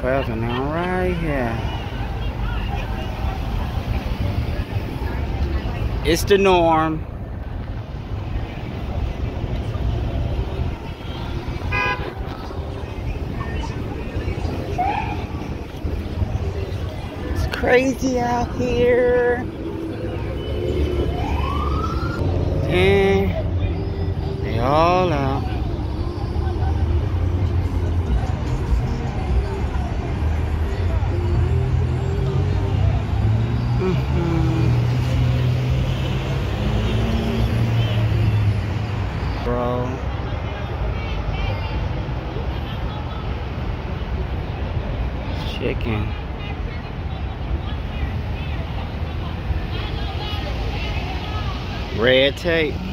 12 and now right here. It's the norm. It's crazy out here. And they all out. Bro. Chicken. Red tape.